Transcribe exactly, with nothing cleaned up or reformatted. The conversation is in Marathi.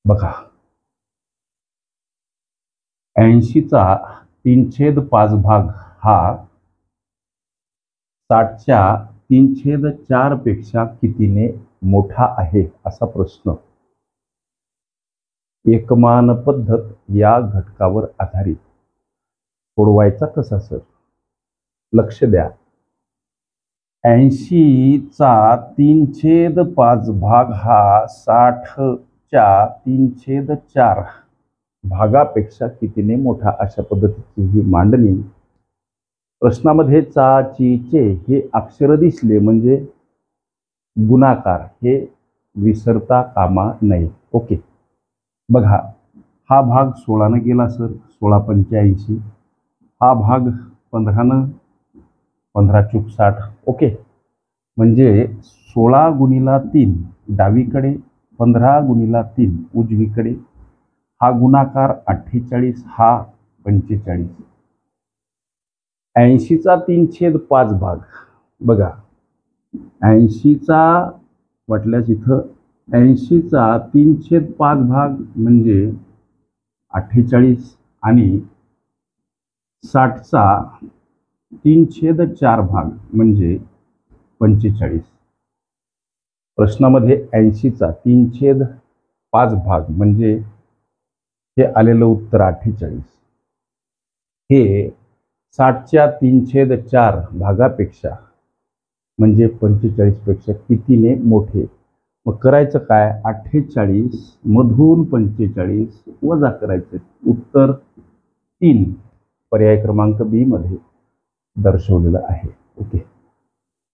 बघा, ऐंशीचा तीन छेद पाच भाग हा साठच्या तीन छेद चार पेक्षा कितीने मोठा आहे असा प्रश्न एकमान पद्धत या घटकावर आधारित सोडवायचा कसा सर? लक्ष द्या, ऐंशीचा तीन छेद पाच भाग हा साठच्या तीन छेद चार भागापेक्षा कितीने मोठा अशा पद्धतीची ही मांडणी. प्रश्नामध्ये चा ची चे हे अक्षर दिसले म्हणजे गुणाकार हे विसरता कामा नये. ओके, बघा, हा भाग सोळानं गेला सर, सोळा पंच्याऐंशी. हा भाग पंधरानं, पंधरा चूक साठ. ओके, म्हणजे सोळा गुणिला तीन डावीकडे, पंधरा गुणिला तीन उजवीकडे. हा गुणाकार अठ्ठेचाळीस, हा पंचेचाळीस. ऐंशीचा तीन छेद पाच भाग बघा, ऐंशीचा म्हटल्यास इथं ऐंशीचा तीन छेद पाच भाग म्हणजे अठ्ठेचाळीस आणि साठचा तीन छेद चार भाग म्हणजे पंचेचाळीस. प्रश्नामध्ये ऐंशीचा तीन छेद पाच भाग म्हणजे हे आलेलं उत्तर अठ्ठेचाळीस हे साठच्या तीन छेद चार भागापेक्षा म्हणजे पंचेचाळीस पेक्षा कितीने मोठे. मग करायचं काय, अठ्ठेचाळीस मधून पंचेचाळीस वजा करायचे. उत्तर तीन पर्याय क्रमांक बी मध्ये दर्शवलेलं आहे. ओके.